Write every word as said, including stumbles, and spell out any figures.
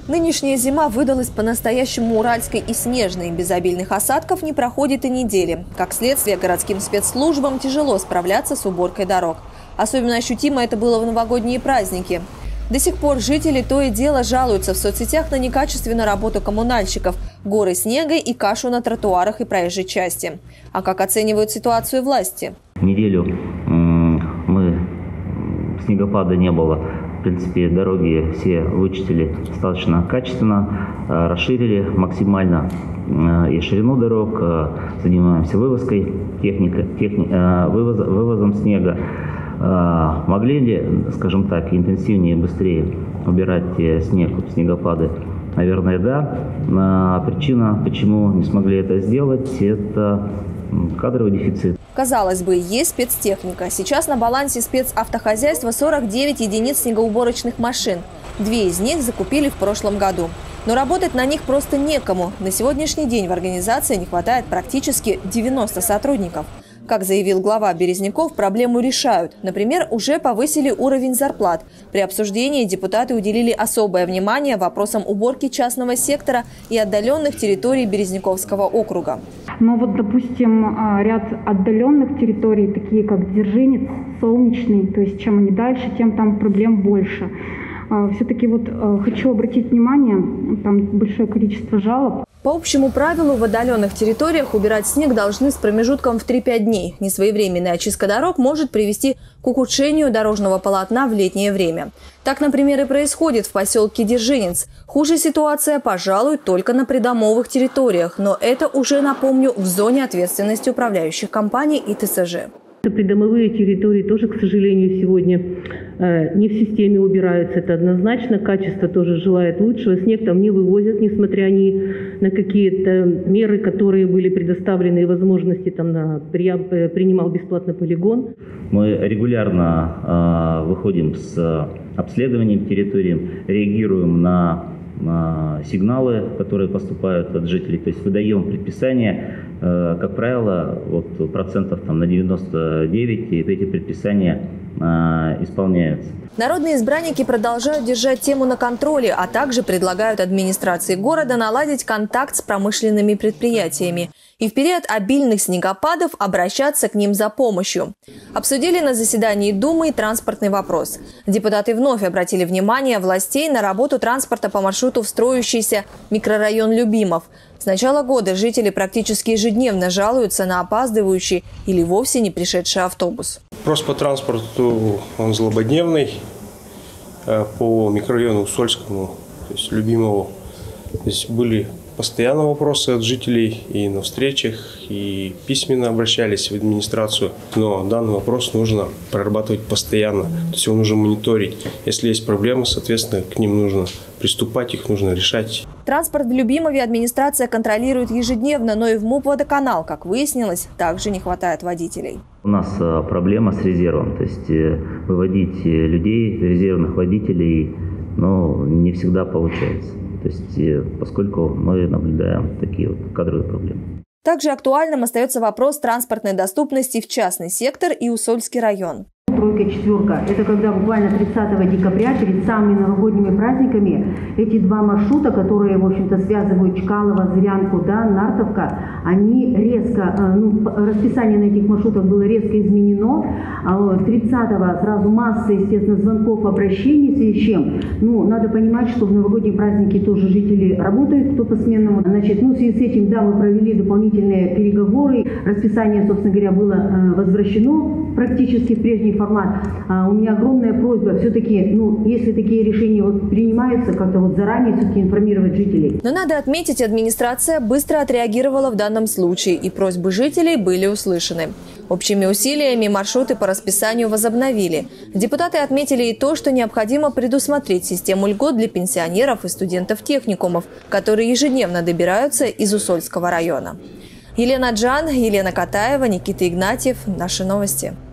Нынешняя зима выдалась по-настоящему уральской и снежной. Без обильных осадков не проходит и недели. Как следствие, городским спецслужбам тяжело справляться с уборкой дорог. Особенно ощутимо это было в новогодние праздники. До сих пор жители то и дело жалуются в соцсетях на некачественную работу коммунальщиков, горы снега и кашу на тротуарах и проезжей части. А как оценивают ситуацию власти? Неделю мы снегопада не было. В принципе, дороги все вычистили достаточно качественно, расширили максимально и ширину дорог, занимаемся вывозкой техники, техни, вывоз, вывозом снега. Могли ли, скажем так, интенсивнее и быстрее убирать снег, снегопады? Наверное, да. Причина, почему не смогли это сделать, это кадровый дефицит. Казалось бы, есть спецтехника. Сейчас на балансе спецавтохозяйства сорок девять единиц снегоуборочных машин. Две из них закупили в прошлом году. Но работать на них просто некому. На сегодняшний день в организации не хватает практически девяноста сотрудников. Как заявил глава Березняков, проблему решают. Например, уже повысили уровень зарплат. При обсуждении депутаты уделили особое внимание вопросам уборки частного сектора и отдаленных территорий Березняковского округа. Но вот, допустим, ряд отдаленных территорий, такие как Дзержинец, Солнечный, то есть чем они дальше, тем там проблем больше. Все-таки вот хочу обратить внимание, там большое количество жалоб. По общему правилу, в отдаленных территориях убирать снег должны с промежутком в три-пять дней. Несвоевременная очистка дорог может привести к ухудшению дорожного полотна в летнее время. Так, например, и происходит в поселке Дзержинец. Хуже ситуация, пожалуй, только на придомовых территориях. Но это уже, напомню, в зоне ответственности управляющих компаний и ТСЖ. Придомовые территории тоже, к сожалению, сегодня э, не в системе убираются, это однозначно. Качество тоже желает лучшего. Снег там не вывозят, несмотря ни на какие-то меры, которые были предоставлены и возможности там на, при, принимал бесплатно полигон. Мы регулярно э, выходим с обследованием территории, реагируем на сигналы, которые поступают от жителей, то есть выдаем предписания, как правило, вот процентов там на девяносто девять эти предписания исполняются. Народные избранники продолжают держать тему на контроле, а также предлагают администрации города наладить контакт с промышленными предприятиями и в период обильных снегопадов обращаться к ним за помощью. Обсудили на заседании Думы и транспортный вопрос. Депутаты вновь обратили внимание властей на работу транспорта по маршруту в строящийся микрорайон Любимов. С начала года жители практически ежедневно жалуются на опаздывающий или вовсе не пришедший автобус. Вопрос по транспорту, он злободневный. По микрорайону Усольскому, то есть Любимову, здесь были постоянно вопросы от жителей и на встречах, и письменно обращались в администрацию. Но данный вопрос нужно прорабатывать постоянно, то есть его нужно мониторить. Если есть проблемы, соответственно, к ним нужно приступать, их нужно решать. Транспорт в Любимове администрация контролирует ежедневно, но и в МУП «Водоканал», как выяснилось, также не хватает водителей. У нас проблема с резервом, то есть выводить людей, резервных водителей, но не всегда получается. То есть, поскольку мы наблюдаем такие вот кадровые проблемы. Также актуальным остается вопрос транспортной доступности в частный сектор и Усольский район. Тройка, четверка. Это когда буквально тридцатого декабря, перед самыми новогодними праздниками, эти два маршрута, которые, в общем-то, связывают Чкалово, Зырянку, да, Нартовка, они резко, ну, расписание на этих маршрутах было резко изменено. тридцатого сразу масса, естественно, звонков, обращений, в связи с чем. Ну, надо понимать, что в новогодние праздники тоже жители работают, кто по-сменному. Значит, ну, в связи с этим, да, мы провели дополнительные переговоры. Расписание, собственно говоря, было возвращено практически в прежний формат. А у меня огромная просьба, все-таки, ну, если такие решения вот принимаются, как-то вот заранее все-таки информировать жителей. Но надо отметить, администрация быстро отреагировала в данном случае, и просьбы жителей были услышаны. Общими усилиями маршруты по расписанию возобновили. Депутаты отметили и то, что необходимо предусмотреть систему льгот для пенсионеров и студентов техникумов, которые ежедневно добираются из Усольского района. Елена Джан, Елена Катаева, Никита Игнатьев. Наши новости.